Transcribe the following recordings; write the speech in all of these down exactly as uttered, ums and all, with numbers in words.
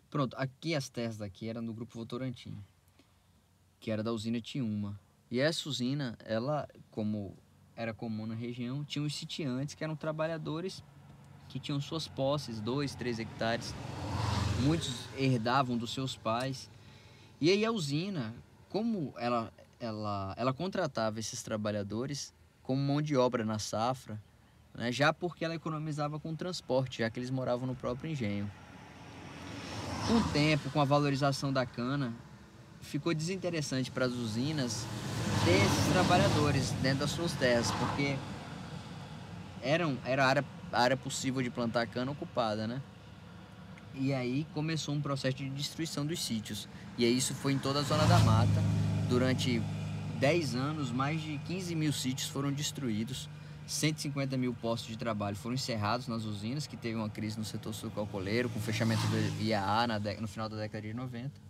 Pronto, aqui as terras daqui eram do Grupo Votorantim, que era da usina Tiúma. E essa usina, ela, como era comum na região, tinha os sitiantes, que eram trabalhadores que tinham suas posses, dois, três hectares. Muitos herdavam dos seus pais. E aí a usina, como ela, ela, ela contratava esses trabalhadores como mão de obra na safra, né, já porque ela economizava com o transporte, já que eles moravam no próprio engenho. Com o tempo, com a valorização da cana, ficou desinteressante para as usinas ter esses trabalhadores dentro das suas terras, porque eram, era a área, a área possível de plantar cana ocupada, né? E aí começou um processo de destruição dos sítios. E aí isso foi em toda a Zona da Mata. Durante dez anos, mais de quinze mil sítios foram destruídos. cento e cinquenta mil postos de trabalho foram encerrados nas usinas, que teve uma crise no setor sucroalcooleiro, com o fechamento do I A A na no final da década de noventa.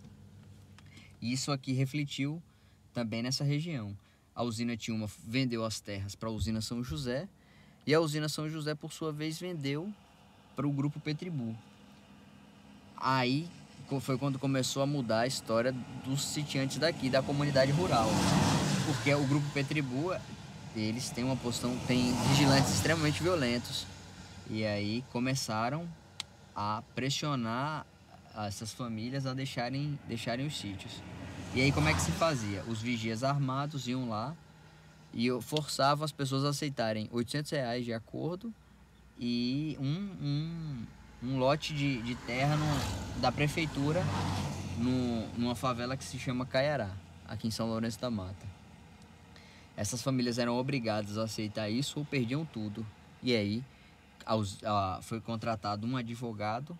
E isso aqui refletiu também nessa região. A usina Tiúma vendeu as terras para a usina São José, e a usina São José, por sua vez, vendeu para o grupo Petribu. Aí foi quando começou a mudar a história dos sitiantes daqui, da comunidade rural. Porque o grupo Petribu, eles têm uma posição, tem vigilantes extremamente violentos. E aí começaram a pressionar essas famílias a deixarem, deixarem os sítios. E aí como é que se fazia? Os vigias armados iam lá e forçavam as pessoas a aceitarem oitocentos reais de acordo e um, um, um lote de, de terra no, da prefeitura no, numa favela que se chama Caiará, aqui em São Lourenço da Mata. Essas famílias eram obrigadas a aceitar isso ou perdiam tudo. E aí aos, a, foi contratado um advogado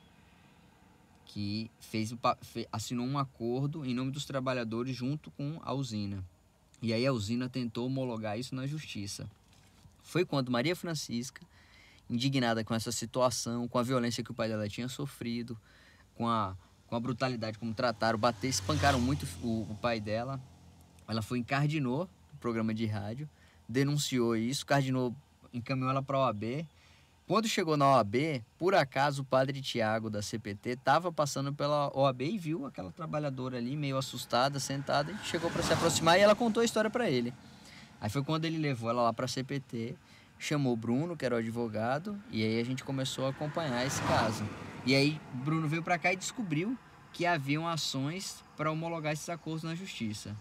que fez, assinou um acordo em nome dos trabalhadores junto com a usina. E aí a usina tentou homologar isso na justiça. Foi quando Maria Francisca, indignada com essa situação, com a violência que o pai dela tinha sofrido, com a, com a brutalidade como trataram, bateram, espancaram muito o, o pai dela, ela foi encardinou no programa de rádio, denunciou isso, cardinou, encaminhou ela para a O A B. Quando chegou na O A B, por acaso o padre Tiago da C P T estava passando pela O A B e viu aquela trabalhadora ali meio assustada, sentada, e chegou para se aproximar e ela contou a história para ele. Aí foi quando ele levou ela lá para a C P T, chamou o Bruno, que era o advogado, e aí a gente começou a acompanhar esse caso. E aí Bruno veio para cá e descobriu que haviam ações para homologar esses acordos na justiça.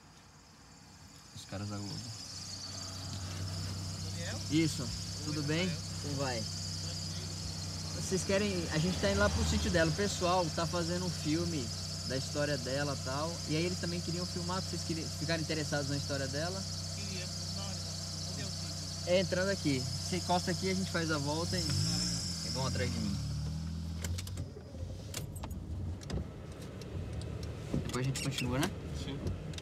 Os caras da Globo. Daniel? Isso, tudo bem? Como vai? Vocês querem... A gente tá indo lá pro sítio dela. O pessoal tá fazendo um filme da história dela e tal. E aí eles também queriam filmar, pra vocês queriam, ficarem interessados na história dela. Queria, cadê o sítio? É entrando aqui. Você encosta aqui, a gente faz a volta e... É bom atrás de mim. Depois a gente continua, né? Sim.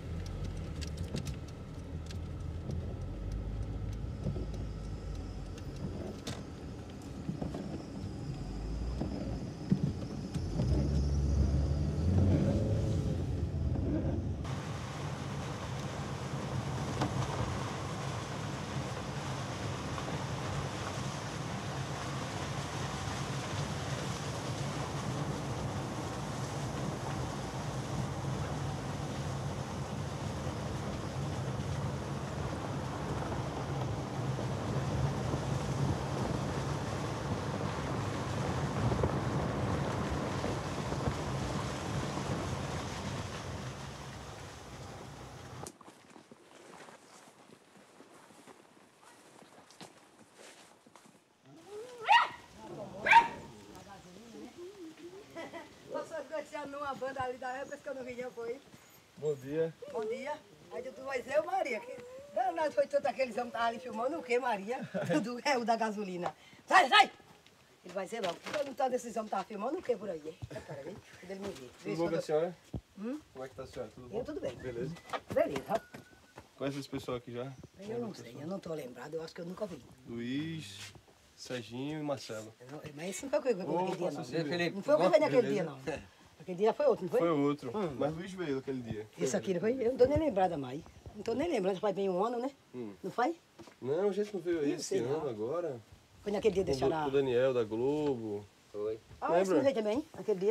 Numa banda ali da época que eu não vi, não foi? Bom dia. Bom dia. Aí tu vai dizer, eu, Maria, que danado foi tanto aqueles homens que estavam ali filmando, o que, Maria? Do, é o da gasolina. Sai, sai! Ele vai dizer logo, todo tanto desses homens estavam filmando o que por aí? Espera aí, quando ele me vê. Tudo bom com a senhora? Hum? Como é que tá a senhora? Tudo bom? Eu, tudo bem. Beleza. Beleza. Conhece esse pessoal aqui já? Eu não sei, eu não tô lembrado, eu acho que eu nunca vi. Luiz, Serginho e Marcelo. Eu não- mas esse não foi o que eu vi Ô, naquele dia, não. Pastor Silvio. Não foi o que eu vi naquele Beleza. dia, não. Aquele dia foi outro, não foi? Foi outro, Hum. mas Luiz veio aquele dia. Esse aqui, não foi? Eu não tô nem lembrada mais. Não tô nem lembrando, faz bem um ano, né? Hum. Não faz? Não, a gente não veio Não esse sei ano não. agora. Foi naquele dia Com deixaram o a... do Daniel da Globo. Foi. Ah, esse Lembra? não veio também, aquele dia?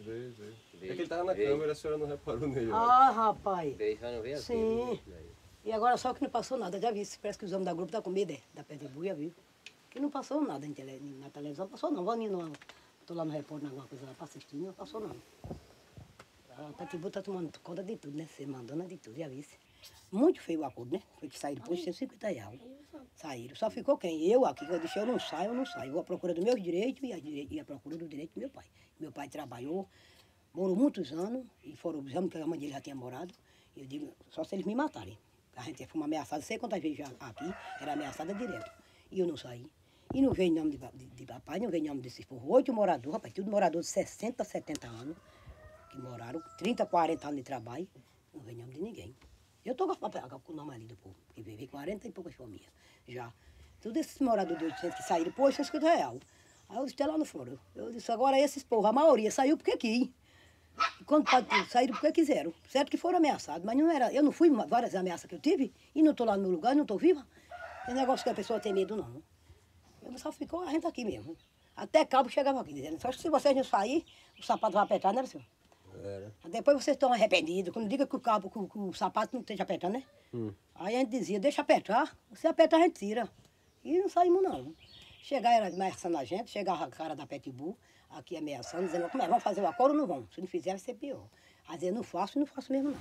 Veio, veio. É Veio, que ele tava na veio. câmera, a senhora não reparou nele. eu acho. Ah, rapaz. Veio, só não veio assim. Sim. né? E agora só que não passou nada, já vi. Parece que os homens da grupo estão com medo, é, da Pernambuco, já viu. Que não passou nada em tele, na televisão, passou não. Vou não, tô lá no repórter, alguma coisa lá pra assistir, não passou não. A Tatibu tá tomando conta de tudo, né? Você mandando de tudo, já vi. Muito feio o acordo, né? Foi que saíram depois de cento e cinquenta reais. Saíram. Só ficou quem? Eu aqui, que eu disse, eu não saio, eu não saio. Vou à procura dos meus direitos e a, direi- e à procura do direito do meu pai. Meu pai trabalhou, morou muitos anos, e foram os anos que a mãe dele já tinha morado. E eu digo, só se eles me matarem. A gente foi uma ameaçada, sei quantas vezes já aqui, era ameaçada direto. E eu não saí. E não veio em nome de, pa- de, de papai, não veio em nome desses povo. Oito moradores, rapaz, tudo morador de sessenta, setenta anos, que moraram, trinta, quarenta anos de trabalho, não veio em nome de ninguém. Eu estou com com o nome ali do povo, que vive quarenta e poucas famílias, já. Todos esses moradores de oitocentos que saíram, pô, oitocentos e cinquenta reais. Aí eu disse lá no foro. Eu disse, agora esses povos, a maioria saiu porque quis. E quando pode tudo, saíram porque quiseram. Certo que foram ameaçados, mas não era. Eu não fui várias ameaças que eu tive, e não estou lá no meu lugar, não estou viva. É negócio que a pessoa tem medo, não. Eu só ficou a gente aqui mesmo. Até cabo chegava aqui, dizendo, só que se vocês não saírem, o sapato vai apertar, né, senhor? Era. Depois vocês estão arrependidos, quando diga que o cabo, que o, que o sapato não esteja apertando, né? Hum. Aí a gente dizia, deixa apertar, se apertar a gente tira. E não saímos não. Chegar era ameaçando a gente, chegava a cara da Petibu, aqui ameaçando, dizendo, como é, vamos fazer o acordo ou não vamos? Se não fizer vai ser pior. Aí dizia, não faço e não faço mesmo não.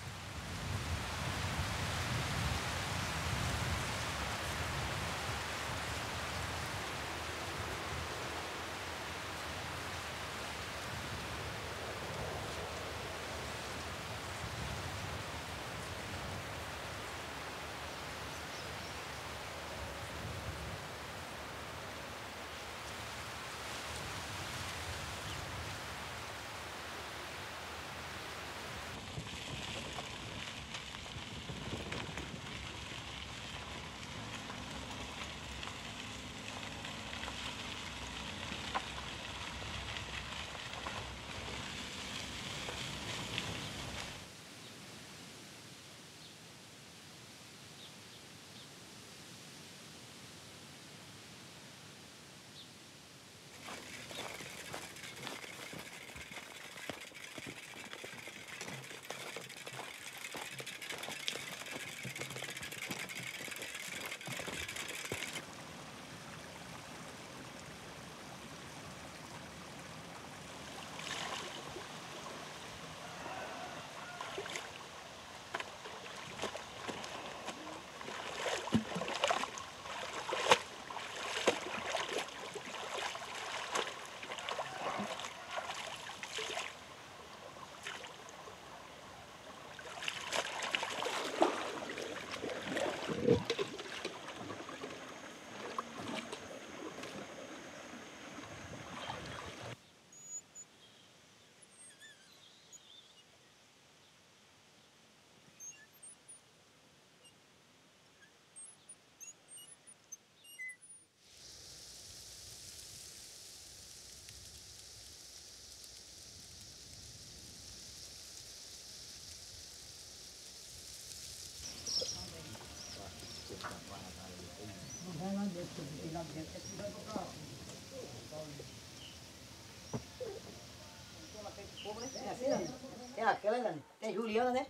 Tem assim, Dani? Tem aquela, Dani? Tem Juliana, né?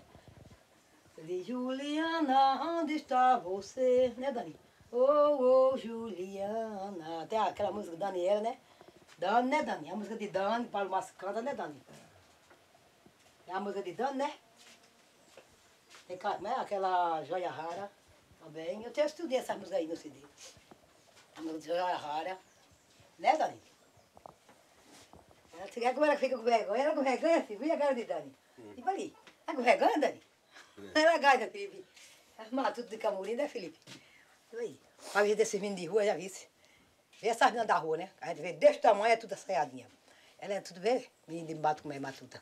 De Juliana, onde está você? Né, Dani? Ô, ô, Juliana. Tem aquela música Daniela, né? Dani, né, Dani? A música de Dani, Paulo Márcio canta, né, Dani? É a música de Dani, né? Tem ca- né? Aquela Joia Rara também. Eu tenho estudei essa música aí no C D. A música de Joia Rara. Né, Dani? Ela disse, como ela fica com vergonha? Ela com vergonha, filho? Viu a cara de Dani? Tipo ali. Ela com vergonha, Dani? Ela gaita, Felipe. Ela mata tudo de Camurim, né, Felipe? Isso aí. Pra ver desses meninos de rua, já visse. Vê essas meninas da rua, né? A gente vê desse tamanho, é tudo assaiadinha. Ela é tudo, vê? Menino de mato como é matuta.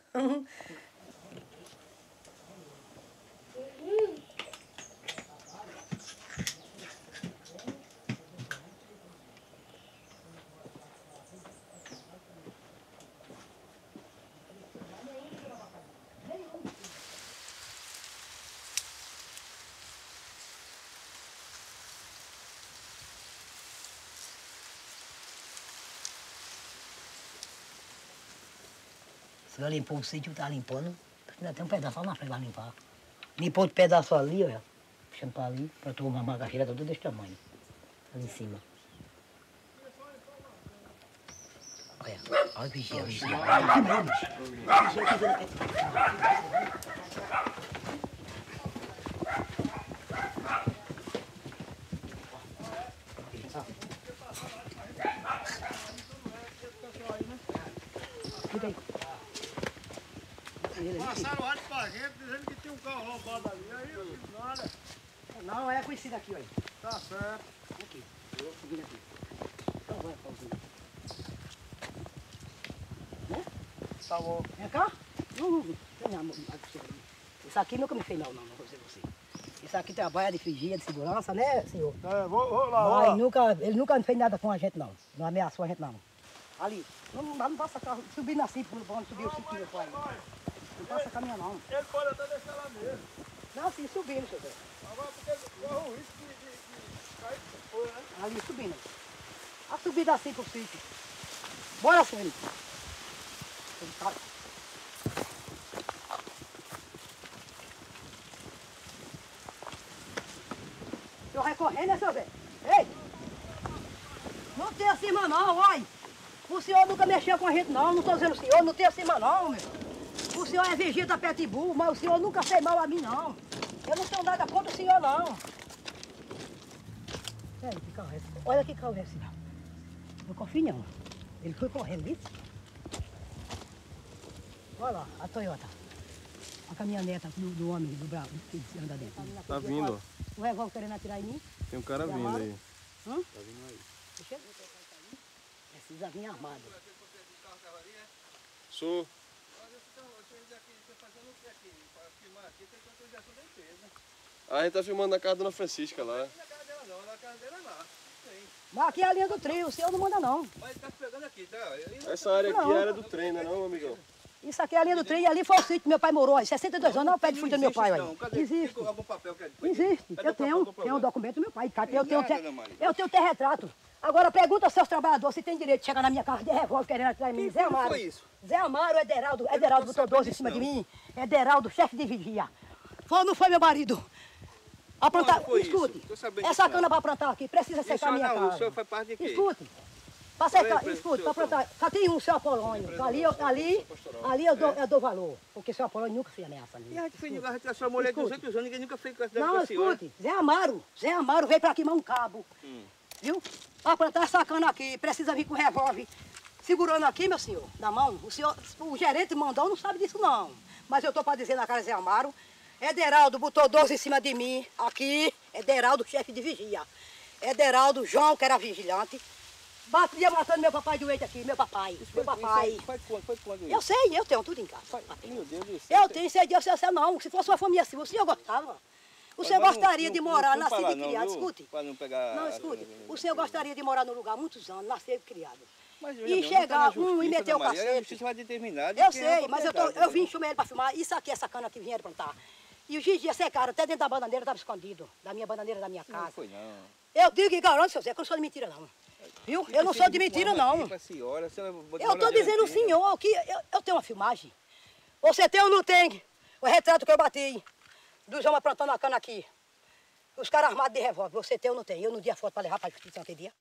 Já limpou o sítio, tá limpando. Ainda tem um pedaço lá na frente pra limpar. Limpou outro pedaço ali, olha. Puxando pra ali, pra tu uma macaxeira toda desse tamanho. Ali em cima. Olha, olha o vigia, o vigia. Aqui mesmo, bicho. Vigia aqui vendo. Fica aí. Passaram rádio pra gente dizendo que tinha um carro roubado ali. Aí, nada. Não, é conhecido aqui, olha. Tá certo. Aqui. Eu vou seguir aqui. Então vai, Paulinho. Né? Tá bom. Vem cá. Não, não, não. Tem amor. Isso aqui nunca me fez mal, não, não vou dizer você. Isso aqui trabalha de vigia, de segurança, né, senhor? É, vou, vou lá, vou Mas lá. nunca, ele nunca fez nada com a gente, não. Não ameaçou a gente, não. Ali. Não, não, não passa carro. Subindo assim, por onde subiu o sítio meu pai. Não passa caminhão, não. Ele pode até deixar lá mesmo. Não, sim, subindo, senhor Zé. Agora porque corre o risco de, de, de cair foi, né? Ali, subindo. A subida assim pro sítio. Bora, senhor. O senhor vai correndo, né, seu Zé? Ei! Não tem acima não, olha! O senhor nunca mexeu com a gente não, não tô dizendo o senhor, não tem acima não, meu. O senhor é vigia da Pitbull, mas o senhor nunca fez mal a mim não. Eu não tenho nada contra o senhor não. Peraí, que carro é esse? Olha que carro é esse. Não confio não. Ele foi correndo, viu? Olha lá, a Toyota. A caminhoneta do, do homem, do bravo, que anda dentro. Tá vindo, ó. O revólver querendo atirar em mim? Tem um cara Tá vindo armado? aí. Hã? Tá vindo aí. Deixa eu ver. Precisa vir armado. Sou. A gente tá filmando na casa da Dona Francisca lá. Mas aqui é a linha do trio, o senhor não manda não. Mas tá pegando aqui, tá? Essa área aqui Não. é a área do trem, não é não, amigão? Isso aqui é a linha do trio e ali foi o sítio que meu pai morou, aí, sessenta e dois anos, não é o pé de fruta do meu pai, Não, aí. cadê? Existe. Fica algum papel que é depois? Existe. Cadê Eu o tenho, papel do tenho um problema? documento do meu pai, cara. Eu tenho, nada, te- Ana Maria. eu tenho terretrato. Agora pergunta aos seus trabalhadores se tem direito de chegar na minha casa de revólver querendo atirar em mim. Zé Amaro. foi isso? Zé Amaro, Ederaldo, Ederaldo botou doze em cima de mim. Ederaldo, chefe de vigia. Foi ou não foi, meu marido? Aprontar, Quando foi escute, isso? Tô sabendo essa disso, cana não. para plantar aqui precisa E o secar a senhor minha não, o casa. senhor faz parte de quê? Escute, para Qual é a secar, empresa escute, do para senhor, plantar, só tem um, seu Apolônio. Ali, eu- ali, ali eu dou, eu dou valor, porque seu Apolônio nunca fez ameaça a mim. E a gente fez a gente a sua mulher de Escute. duzentos anos, ninguém nunca fez com essa Não, com a senhora. escute, Zé Amaro, Zé Amaro veio para queimar um cabo, Hum. viu? Para plantar essa cana aqui, precisa vir com revólver, segurando aqui, meu senhor, na mão. O senhor, o gerente mandou, não sabe disso não. Mas eu estou para dizer na cara de Zé Amaro, Ederaldo botou doze em cima de mim, aqui, Ederaldo, chefe de vigia. Ederaldo, João, que era vigilante, batia matando meu papai doente aqui, meu papai, meu papai. Foi quando? Foi quando Eu isso? sei, eu tenho tudo em casa. Meu Deus do céu. Eu tenho, sei Deus, sei você não. Se fosse uma família assim, o senhor gostava. O senhor Agora não- gostaria não- de não morar, fui pra nascido lá e não, criado, viu? escute. Pra não pegar... Não, escute. O senhor gostaria de morar num lugar há muitos anos, nascido e criado. Mas, E veja bem, chegar não tá na um e justiça, meter o Ana Maria, A cacete. justiça vai determinar de Eu quem é a sei, mas eu, tô, propriedade, eu vim né? chamar ele para filmar. Isso aqui, essa cana que vieram plantar. E os dias secaram, até dentro da bananeira estava escondido. Da minha bananeira, da minha Não casa. foi não. Eu digo e garanto, seu Zé, que eu não sou de mentira, não. Viu? Eu não sou de mentira, não. Pra senhora, a senhora botou Eu na estou dizendo ao direitinho. senhor que eu, eu tenho uma filmagem. Você tem ou não tem? O retrato que eu bati dos homens plantando a cana aqui. Os caras armados de revólver. Você tem ou não tem? Eu não dei a foto para levar para a justiça naquele dia.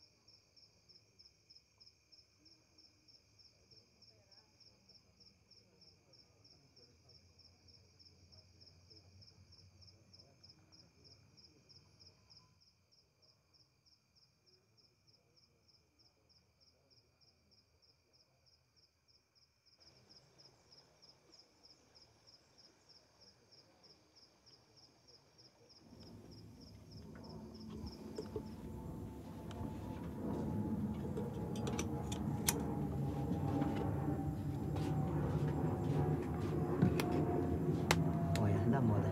Olha, da moda.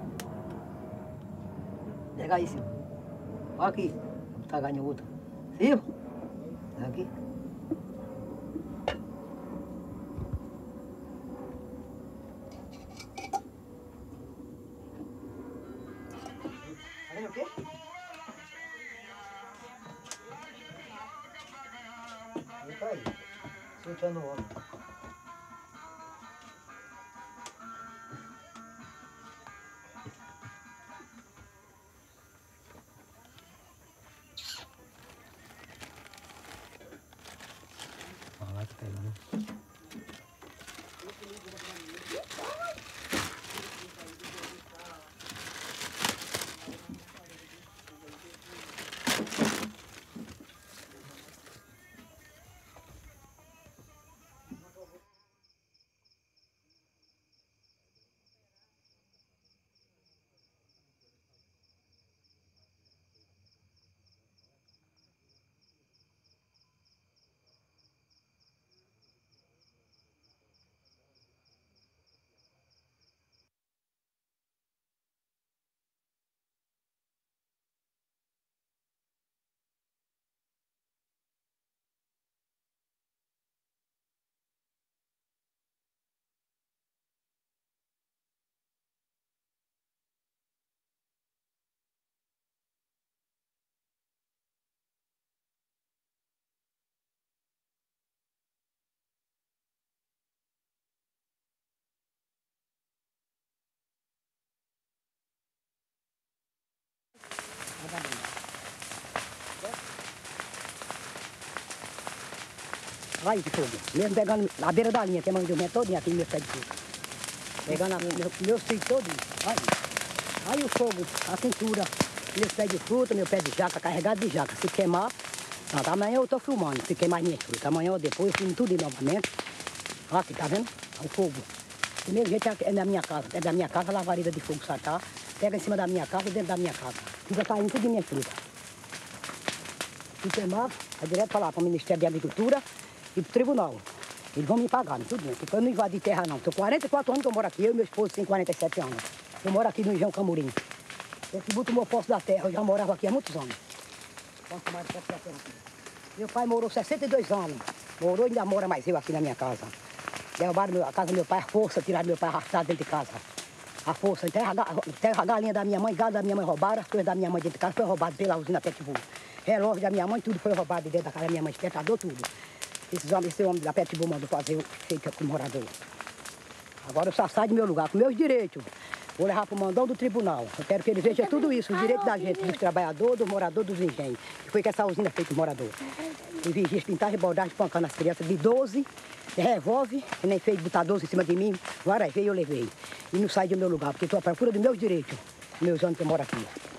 Pega aí, senhor. Olha aqui. Tá ganhando outro. Viu? Olha aqui. Tá vendo o quê? Aí tá aí. Soltando o homem. Aí de fogo. Mesmo pegando na beira da linha, tem manjumento todinho aqui no meu pé de fogo. Pegando a, meu, meu filho todinho. Aí. Aí o fogo, a cintura, meu pé de fruta, meu pé de jaca, carregado de jaca. Se queimar, não, amanhã eu tô filmando, se queimar minha fruta. Amanhã ou depois, eu filmo tudo novamente. Olha aqui, tá vendo? O fogo. Do mesmo jeito é na minha casa. É da minha casa, lavareda de fogo satar. Pega em cima da minha casa, dentro da minha casa. Fica caindo tudo em minha fruta. Se queimar, é direto para lá, para o Ministério de Agricultura e para o tribunal. Eles vão me pagar, tudo bem. Porque eu não invadi terra, não. Estou quarenta e quatro anos que eu moro aqui. Eu e meu esposo têm quarenta e sete anos. Eu moro aqui no Engenho Camurim. Eu tributo o meu posto da terra. Eu já morava aqui há muitos anos. Posso mais de posse da terra aqui. Meu pai morou sessenta e dois anos. Morou e ainda mora mais eu aqui na minha casa. Derrubaram a casa do meu pai, a força, tiraram meu pai arrastado dentro de casa. A força, terra, terra, a galinha da minha mãe, gado da minha mãe roubaram, as coisas da minha mãe dentro de casa foi roubado pela usina Petbull. Relógio da minha mãe, tudo foi roubado dentro da casa da minha mãe, despertador, tudo. Esses homens, esse homem da Petbull mandou fazer o feito com o morador. Agora eu só saio do meu lugar, com meus direitos. Vou levar para o mandão do tribunal. Eu quero que ele veja tudo isso, os direitos da gente, dos trabalhadores, dos moradores, dos engenhos. Que foi que essa usina fez com os moradores. E vigia, pintar, rebordar, espancando as crianças de doze, revólver, que nem fez botar doze em cima de mim. Várias vezes eu levei. E não saí do meu lugar, porque estou à procura dos meus direitos. Meus anos que eu moro aqui.